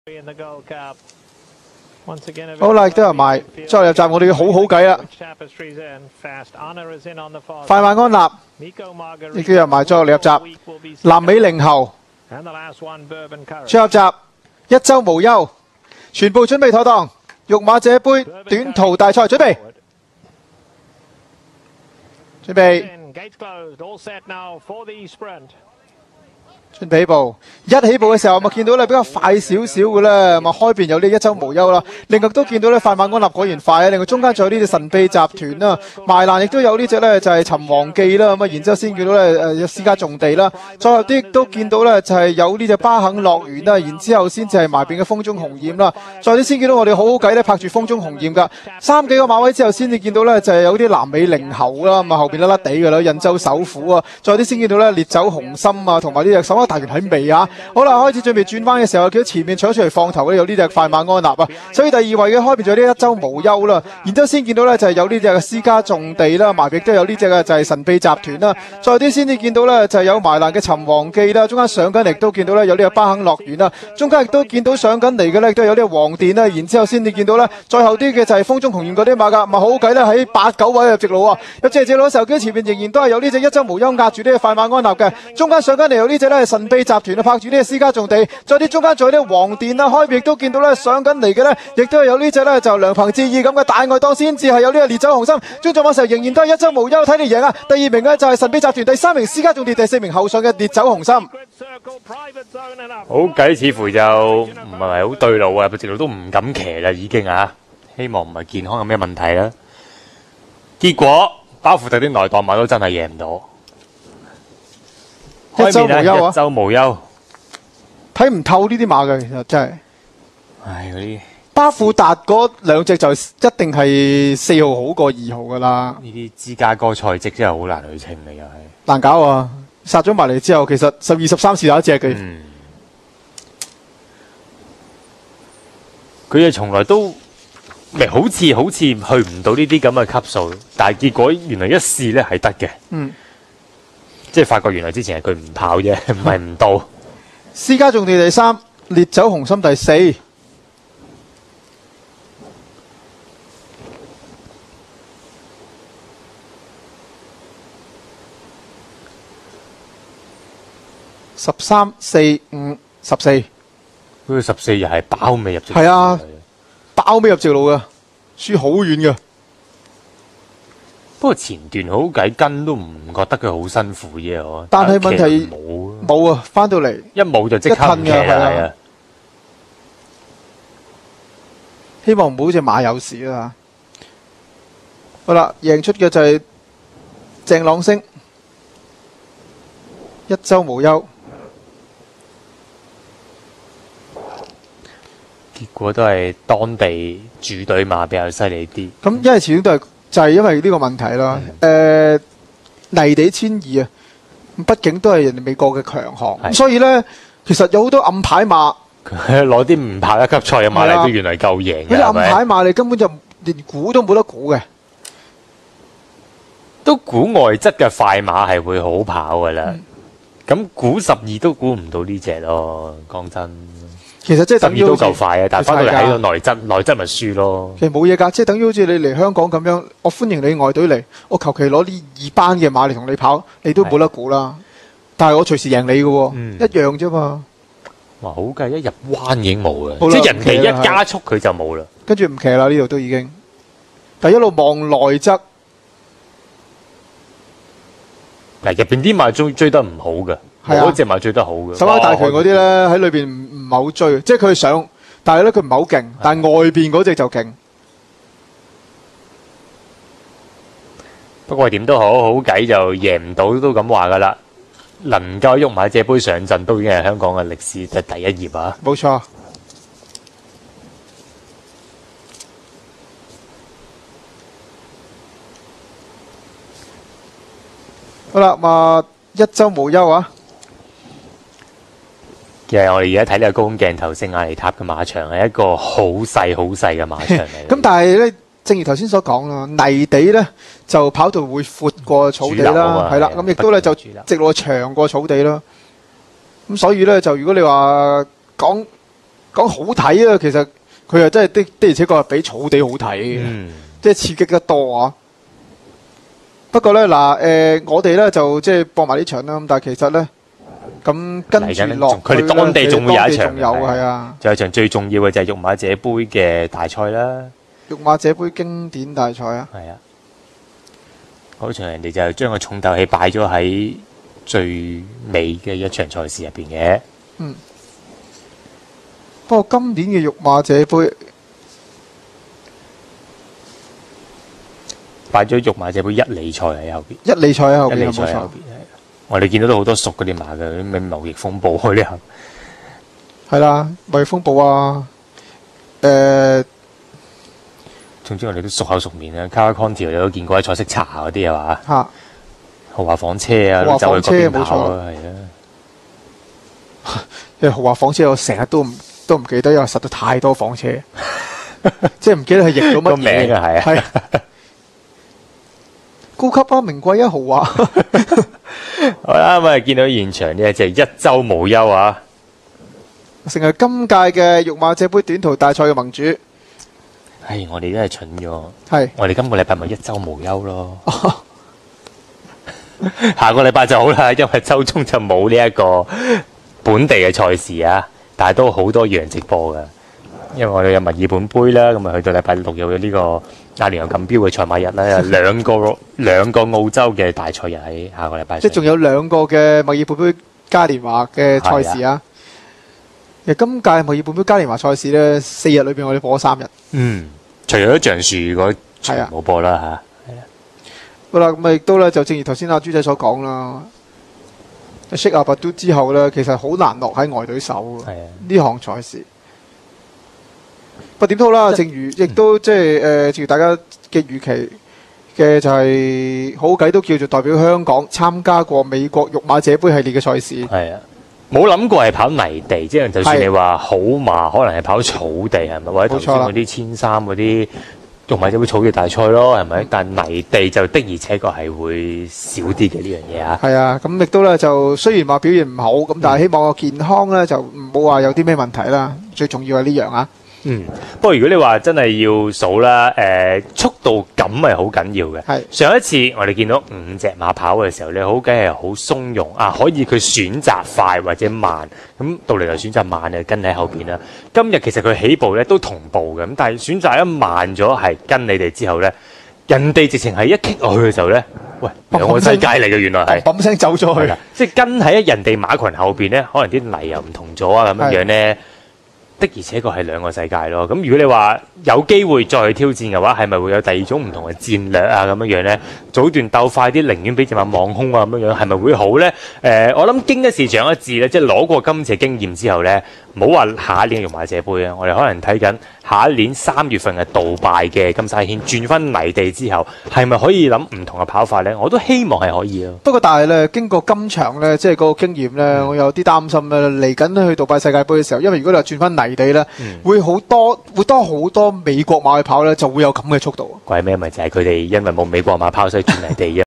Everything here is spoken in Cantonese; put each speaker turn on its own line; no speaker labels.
好啦，亦都有埋，再入閘我哋要好好計啦。快馬安納亦都入埋，再入閘。南美靈猴再入閘，一周無憂，全部準備妥當。育馬這杯短途大賽準備。準備起步，一起步嘅時候咪見到咧比較快少少嘅咧，咪開邊有呢一周無憂啦。另外都見到咧快馬安納果然快啊。另外中間仲有呢隻神秘集團啦，埋欄亦都有呢隻咧就係尋王記啦。咁啊，然之後先見到咧私家種地啦。再後啲都見到咧就係有呢隻巴肯樂園啦。然之後先至係埋邊嘅風中紅艷啦。再啲先見到我哋好好計咧拍住風中紅艷噶。3幾個馬位之後先至見到咧就係有啲南美靈猴啦。咁啊後邊甩甩地噶啦，印洲首虎啊。再啲先見到咧烈酒紅心啊，同埋呢隻手握大權喺尾啊。好啦，開始準備轉彎嘅時候，見到前面搶出嚟放頭咧有呢隻快馬安納啊。所以第二位嘅開邊就有呢一周無憂啦。然之後先見到咧就係有呢隻私家種地啦，埋邊都有呢隻嘅就係神秘集團啦。再啲先至見到咧就係有埋欄嘅尋王記啦。中間上緊嚟都見到咧有呢個巴肯樂園啦。中間亦都見到上緊嚟嘅咧都有呢個黃殿啦。然之後先至見到咧最後啲嘅就係風中紅艷嗰啲馬噶，咪好好計咧喺8、9位入直路啊。入直路嘅時候，見到前面仍然都係有呢隻一周無憂壓住呢個快馬安納嘅。中間上緊嚟有呢隻咧神秘集團啊，拍住呢個私家種地。再啲中間仲有啲黃殿啦，開邊亦都見到咧上緊嚟嘅咧，亦都係有呢隻咧就良朋志意咁嘅大外檔，先至係有呢個烈酒紅心。中座馬時候仍然都係一周無憂睇你贏啊！第2名嘅就係神秘集團，第3名私家種地，第4名後上嘅烈酒紅心。
好計似乎就唔係好對路啊，直路都唔敢騎啦已經啊！希望唔係健康有咩問題啦。結果包括特啲內檔馬都真係贏唔到。
一周無憂啊！
一周無憂，
睇唔透呢啲馬嘅，其實真係。
唉，嗰啲
巴富達嗰2隻就一定係4號好過2號噶啦。
呢啲芝加哥賽績真係好難去稱嚟，又係
難搞啊！殺咗埋嚟之後，其實12、13試有一隻嘅。
佢哋從來都好似去唔到呢啲咁嘅級數，但係結果原來一試咧係得嘅。即係發覺原來之前係佢唔跑啫，唔係唔到。
私家種地第3，烈酒紅心第4。13、4、5、14。
佢14又係包尾入直路。
係啊，包尾入直路噶，輸好遠噶。
不過前段好計跟都唔覺得佢好辛苦啫，我。
但係問題冇啊，翻到嚟
一冇就即刻唔騎啦，係啊。
希望唔好隻馬有事啦。好啦，贏出嘅就係鄭朗星，一周無憂。
結果都係當地主隊馬比較犀利啲。
咁因為始終都係就係因為呢個問題啦。泥地1,200啊，畢竟都係人哋美國嘅強項，咁所以咧其實有好多暗牌馬，
攞啲唔跑一級賽嘅馬嚟都原來夠贏嘅。
嗰啲暗牌馬你根本就連估都冇得估嘅。
都估外質嘅快馬係會好跑噶啦，咁估12都估唔到呢隻咯，講真。
其實即係等於
12都夠快啊，但係翻到嚟喺個內質咪輸咯。
其實冇嘢㗎，即係等於好似你嚟香港咁樣，我歡迎你外隊嚟，我求其攞呢2班嘅馬嚟同你跑，你都冇得估啦。但係我隨時贏你嘅喎，一樣啫嘛。
哇，好計，一入彎已經冇啦，即係人哋一加速佢就冇啦。
跟住唔騎啦，呢度都已經，但係一路望內側。
嗱，入邊啲馬追得唔好嘅，嗰隻馬追得好嘅。
手握大權嗰啲咧喺裏邊唔係好追，即係佢上，但係咧佢唔係好勁，但係外邊嗰隻就勁。
不過點都好，好計就贏唔到都咁話噶啦。能夠喐埋隻杯上陣，都已經係香港嘅歷史嘅第一頁啊！
冇錯。好啦，嘛一周無憂啊！
其實我哋而家睇呢個高空鏡頭，聖亞尼塔嘅馬場係一個好細嘅馬場嚟。
咁但係咧，正如頭先所講啦，泥地咧就跑道會闊過草地啦，係啦，咁亦都咧就直路長過草地啦。咁所以咧就如果你話講講好睇啊，其實佢又真係的而且確係比草地好睇嘅，即係刺激得多啊。不過咧嗱，我哋咧就即係播埋呢場啦。咁但係其實咧，咁跟住落
佢哋當地仲會有一場，
仲有係啊，
仲有場最重要嘅就係育馬者杯嘅大賽啦。
育馬者杯經典大賽啊，
係啊，嗰場人哋就將個重頭戲擺咗喺最尾嘅一場賽事入邊嘅。
不過今年嘅育馬者杯
擺咗育馬者杯一哩賽喺後邊，
一哩賽喺後邊，
一哩賽喺後邊。我哋見到都好多熟嗰啲馬嘅，啲咩貿易風暴嗰啲啊，
係啦，貿易風暴啊，
總之我哋都熟口熟面啊。Car Conti 你都見過喺菜式茶嗰啲係嘛？
嚇，
豪華房車啊，
豪華
走去嗰邊
房車
跑啊，係啊。
因為豪華房車我成日都唔記得，因為實在太多房車，即係唔記得佢譯咗乜
個名
嘢
啊，係啊。
高級啊，名貴啊，豪華。
好啦，咁啊見到現場呢就係一周無憂啊！
成為今屆嘅育馬者杯短途大賽嘅盟主。
唉，我哋真係蠢咗。
係，
我哋今個禮拜咪一周無憂咯。下個禮拜就好啦，因為周中就冇呢一個本地嘅賽事啊，但係都好多樣直播噶。因為我哋有墨爾本杯啦，咁啊去到禮拜六有呢個亞聯酋錦標嘅賽馬日啦，有兩個澳洲嘅大賽日喺下個禮拜。
即係仲有2個嘅墨爾本杯嘉年華嘅賽事啊！其實今屆墨爾本杯嘉年華賽事咧，4日裏邊我哋播咗3日。
除咗橡樹嗰場冇播啦嚇。
好啦，咁啊亦都咧就正如頭先阿豬仔所講啦，Sheikh Alberto之後咧，其實好難落喺外隊手嘅呢項賽事。不過點都好啦，正如亦都即係正如大家嘅預期嘅就係好計都叫做代表香港參加過美國育馬者杯系列嘅賽事。
係啊，冇諗過係跑泥地，即係就算你話好馬，可能係跑草地係咪？或者頭先嗰啲1300嗰啲育馬者杯草地大賽咯，係咪？但泥地就的而且確係會少啲嘅呢樣嘢啊。
係啊，咁亦都咧就雖然話表現唔好，咁但係希望個健康咧就唔好話有啲咩問題啦。最重要係呢樣啊。
不過如果你話真係要數啦，速度感係好緊要嘅。
係
上一次我哋見到5隻馬跑嘅時候，你好梗係好鬆容啊，可以佢選擇快或者慢，咁到嚟就選擇慢就跟喺後邊啦。今日其實佢起步咧都同步嘅，咁但係選擇一慢咗係跟你哋之後咧，人哋直情係一棘落去嘅時候咧，喂，兩個世界嚟嘅，原來係
砰聲走咗去，
即係跟喺人哋馬群後邊咧，可能啲泥又唔同咗啊，咁樣樣咧。的而且確係兩個世界咯。咁如果你話有機會再去挑戰嘅話，係咪會有第二種唔同嘅戰略啊？咁樣樣呢，早段鬥快啲，寧願俾隻馬望空啊咁樣樣，係咪會好呢？我諗經一事長一智咧，即係攞過今次經驗之後呢，唔好話下一年嘅育馬者杯啊，我哋可能睇緊下一年3月份嘅杜拜嘅金沙軒轉翻泥地之後，係咪可以諗唔同嘅跑法呢？我都希望係可以咯。
不過但係咧，經過今場咧，即係嗰個經驗咧，我有啲擔心咧。嚟緊去杜拜世界盃嘅時候，因為如果你話轉翻泥地咧，會多好多美國馬去跑咧，就會有咁嘅速度。
怪咩？咪就係佢哋因為冇美國馬跑，所以轉泥地啫。